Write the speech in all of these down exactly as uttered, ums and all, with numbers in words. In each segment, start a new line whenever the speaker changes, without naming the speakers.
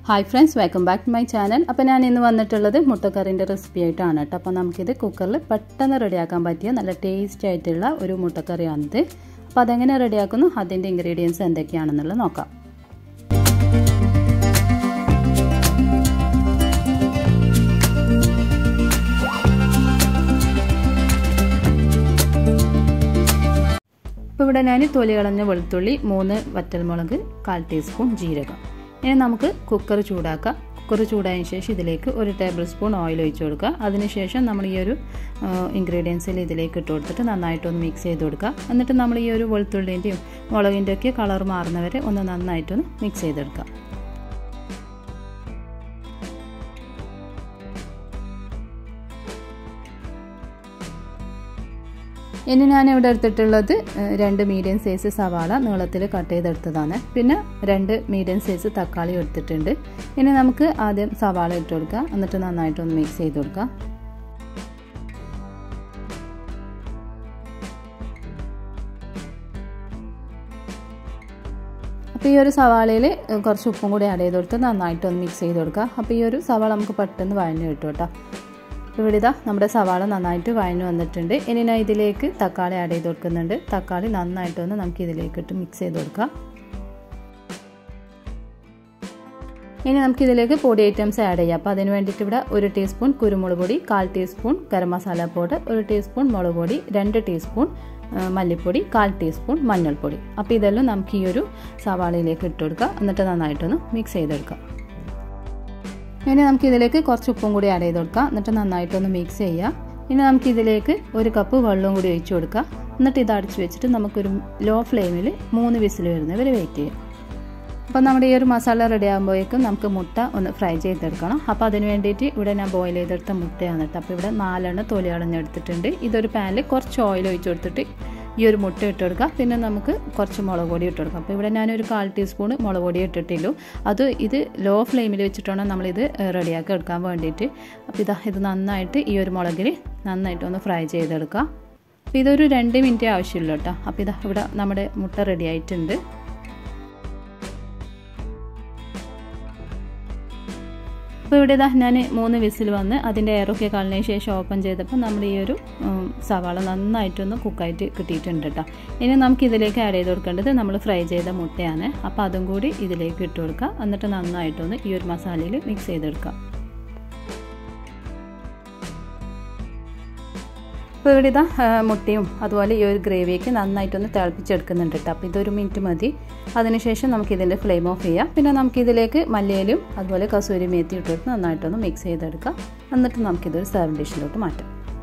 Hi friends, welcome back to my channel. അപ്പോൾ ഞാൻ ഇന്ന് വന്നിട്ടുള്ളത് മുട്ടക്കറിന്റെ റെസിപ്പി ആയിട്ടാണ് ട്ടോ. അപ്പോൾ നമുക്ക് ഇത് കുക്കറിൽ പെട്ടെന്ന് റെഡിയാക്കാൻ പറ്റിയ നല്ല ടേസ്റ്റി ആയിട്ടുള്ള ഒരു മുട്ടക്കറിയാണ് ഇത്. അപ്പോൾ അതെങ്ങനെ റെഡിയാക്കുന്നു അതിന്റെ ഇൻഗ്രീഡിയൻസ് എന്തൊക്കെയാണെന്നുള്ളത് നോക്കാം. ഇപ്പോൾ ഇവിടെ ഞാൻ തൊലി കളഞ്ഞ വെളുത്തുള്ളി, മൂന്ന് വറ്റൽമുളക്, കാൽ ടീസ്പൂൺ ജീരകം. ഇനി നമുക്ക് കുക്കർ ചൂടാക്കാം. കുക്കർ ചൂടായതിനു ശേഷം ഇതിലേക്ക് ഒരു ടേബിൾ സ്പൂൺ ഓയിൽ ഒഴിച്ചു കൊടുക്കുക. അതിനുശേഷം നമ്മൾ ഈ ഒരു ഇൻഗ്രീഡിയൻസിൽ ഇതിലേക്ക് ഇട്ട് കൊടുത്തിട്ട് നന്നായിട്ടൊന്ന് മിക്സ് ചെയ്ത് കൊടുക്കുക. എന്നിട്ട് നമ്മൾ ഈ ഒരു വെളുത്തുള്ളിൻ്റെയും മുളകിൻ്റെയൊക്കെ കളർ മാറുന്നവരെ ഒന്ന് നന്നായിട്ടൊന്ന് മിക്സ് ചെയ്തെടുക്കുക. ഇനി ഞാൻ ഇവിടെ എടുത്തിട്ടുള്ളത് രണ്ട് മീഡിയം സൈസ് സവാള നീളത്തിൽ കട്ട് ചെയ്തെടുത്തതാണ്. പിന്നെ രണ്ട് മീഡിയം സൈസ് തക്കാളി എടുത്തിട്ടുണ്ട്. ഇനി നമുക്ക് ആദ്യം സവാള ഇട്ട് കൊടുക്കുക. എന്നിട്ട് നന്നായിട്ടൊന്ന് മിക്സ് ചെയ്ത് കൊടുക്കുക. അപ്പോൾ ഈ ഒരു സവാളയിൽ കുറച്ച് ഉപ്പും കൂടി ആഡ് ചെയ്ത് കൊടുത്ത് നന്നായിട്ടൊന്ന് മിക്സ് ചെയ്ത് കൊടുക്കുക. അപ്പോൾ ഈ ഒരു സവാള നമുക്ക് പെട്ടെന്ന് വഴഞ്ഞു കിട്ടും കേട്ടോ. ഇവിടെ ഇതാ നമ്മുടെ സവാള നന്നായിട്ട് വഴഞ്ഞു വന്നിട്ടുണ്ട്. ഇനി ഞാൻ ഇതിലേക്ക് തക്കാളി ആഡ് ചെയ്ത് കൊടുക്കുന്നുണ്ട്. തക്കാളി നന്നായിട്ടൊന്ന് നമുക്ക് ഇതിലേക്ക് ഇട്ട് മിക്സ് ചെയ്ത് കൊടുക്കാം. ഇനി നമുക്ക് ഇതിലേക്ക് പൊടി ഐറ്റംസ് ആഡ് ചെയ്യാം. അപ്പോൾ അതിന് വേണ്ടിയിട്ട് ഇവിടെ ഒരു ടീസ്പൂൺ കുരുമുളക് പൊടി, കാൽ ടീസ്പൂൺ ഗരം മസാല പൗഡർ, ഒരു ടീസ്പൂൺ മുളക് പൊടി, രണ്ട് ടീസ്പൂൺ മല്ലിപ്പൊടി, കാൽ ടീസ്പൂൺ മഞ്ഞൾപ്പൊടി. അപ്പോൾ ഇതെല്ലാം നമുക്ക് ഈ ഒരു സവാളയിലേക്ക് ഇട്ട് കൊടുക്കുക. എന്നിട്ട് നന്നായിട്ടൊന്ന് മിക്സ് ചെയ്തെടുക്കാം. ഇനി നമുക്ക് ഇതിലേക്ക് കുറച്ച് ഉപ്പും കൂടി ആഡ് ചെയ്ത് കൊടുക്കാം. എന്നിട്ട് നന്നായിട്ടൊന്ന് മിക്സ് ചെയ്യുക. ഇനി നമുക്ക് ഇതിലേക്ക് ഒരു കപ്പ് വെള്ളവും കൂടി ഒഴിച്ചു കൊടുക്കുക. എന്നിട്ട് ഇത് അടച്ചു വെച്ചിട്ട് നമുക്കൊരു ലോ ഫ്ലെയിമിൽ മൂന്ന് വിസിൽ വരുന്നവരെ വെയിറ്റ് ചെയ്യാം. അപ്പോൾ നമ്മുടെ ഈ ഒരു മസാല റെഡി ആകുമ്പോഴേക്കും നമുക്ക് മുട്ട ഒന്ന് ഫ്രൈ ചെയ്തെടുക്കണം. അപ്പോൾ അതിന് വേണ്ടിയിട്ട് ഇവിടെ ഞാൻ ബോയിൽ ചെയ്തെടുത്ത മുട്ടയാണ് കേട്ടോ. അപ്പോൾ ഇവിടെ നാലെണ്ണം തൊലി കളഞ്ഞെടുത്തിട്ടുണ്ട്. ഇതൊരു പാനിൽ കുറച്ച് ഓയിൽ ഒഴിച്ചു കൊടുത്തിട്ട് ഈ ഒരു മുട്ട ഇട്ട് കൊടുക്കുക. പിന്നെ നമുക്ക് കുറച്ച് മുളക് പൊടി ഇട്ട് കൊടുക്കാം. അപ്പോൾ ഇവിടെ ഞാനൊരു കാൽ ടീസ്പൂൺ മുളക് പൊടി ഇട്ടിട്ടുള്ളൂ. അത് ഇത് ലോ ഫ്ലെയിമിൽ വെച്ചിട്ടാണ് നമ്മളിത് റെഡിയാക്കി എടുക്കാൻ വേണ്ടിയിട്ട്. അപ്പോൾ ഇതാ ഇത് നന്നായിട്ട് ഈ ഒരു മുളകിൽ നന്നായിട്ടൊന്ന് ഫ്രൈ ചെയ്തെടുക്കുക. അപ്പോൾ ഇതൊരു രണ്ട് മിനിറ്റ് ആവശ്യമില്ല കേട്ടോ. അപ്പോൾ ഇതാ ഇവിടെ നമ്മുടെ മുട്ട റെഡി ആയിട്ടുണ്ട്. അപ്പോൾ ഇവിടെ ഇതാ ഞാൻ മൂന്ന് വിസിൽ വന്ന് അതിൻ്റെ എയറൊക്കെ കളഞ്ഞതിന് ശേഷം ഓപ്പൺ ചെയ്തപ്പോൾ നമ്മുടെ ഈ ഒരു സവാള നന്നായിട്ടൊന്ന് കുക്കായിട്ട് കിട്ടിയിട്ടുണ്ട് കേട്ടോ. ഇനി നമുക്ക് ഇതിലേക്ക് ആഡ് ചെയ്ത് കൊടുക്കേണ്ടത് നമ്മൾ ഫ്രൈ ചെയ്ത മുട്ടയാണ്. അപ്പോൾ അതും കൂടി ഇതിലേക്ക് ഇട്ട് കൊടുക്കുക. എന്നിട്ട് നന്നായിട്ടൊന്ന് ഈ ഒരു മസാലയിൽ മിക്സ് ചെയ്തെടുക്കുക. അപ്പോൾ ഇവിടെ ഇതാ മുട്ടയും അതുപോലെ ഈ ഒരു ഗ്രേവിയൊക്കെ നന്നായിട്ടൊന്ന് തിളപ്പിച്ചെടുക്കുന്നുണ്ട് കേട്ടോ. അപ്പോൾ ഇതൊരു മിനിറ്റ് മതി. അതിനുശേഷം നമുക്കിതിൻ്റെ ഫ്ലെയിം ഓഫ് ചെയ്യാം. പിന്നെ നമുക്കിതിലേക്ക് മല്ലിയിലും അതുപോലെ കസൂരി മേത്തി ഇട്ടിട്ട് നന്നായിട്ടൊന്ന് മിക്സ് ചെയ്തെടുക്കാം. എന്നിട്ട് നമുക്കിതൊരു സെർവിങ് ഡിഷിലോട്ട് മാറ്റാം.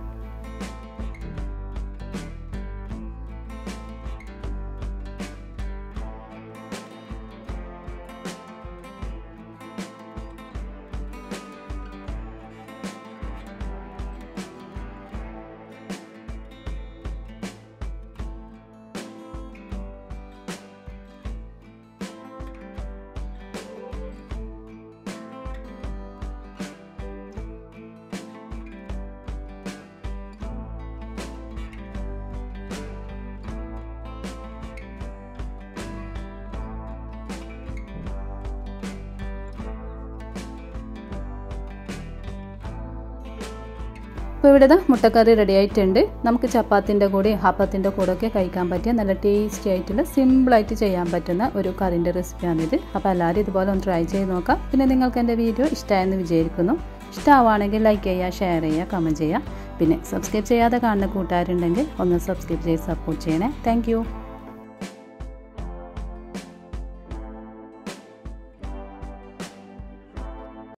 അപ്പോൾ ഇവിടെ മുട്ടക്കറി റെഡി ആയിട്ടുണ്ട്. നമുക്ക് ചപ്പാത്തിൻ്റെ കൂടെ ഹപ്പത്തിൻ്റെ കൂടെ ഒക്കെ കഴിക്കാൻ പറ്റിയ നല്ല ടേസ്റ്റി ആയിട്ടുള്ള സിമ്പിളായിട്ട് ചെയ്യാൻ പറ്റുന്ന ഒരു കറിൻ്റെ റെസിപ്പിയാണിത്. അപ്പോൾ എല്ലാവരും ഇതുപോലെ ഒന്ന് ട്രൈ ചെയ്ത് നോക്കാം. പിന്നെ നിങ്ങൾക്ക് എൻ്റെ വീഡിയോ ഇഷ്ടമായെന്ന് വിചാരിക്കുന്നു. ഇഷ്ടമാവുകയാണെങ്കിൽ ലൈക്ക് ചെയ്യുക, ഷെയർ ചെയ്യുക, കമൻറ്റ് ചെയ്യുക. പിന്നെ സബ്സ്ക്രൈബ് ചെയ്യാതെ കാണുന്ന കൂട്ടുകാരുണ്ടെങ്കിൽ ഒന്ന് സബ്സ്ക്രൈബ് ചെയ്ത് സപ്പോർട്ട് ചെയ്യണേ. താങ്ക്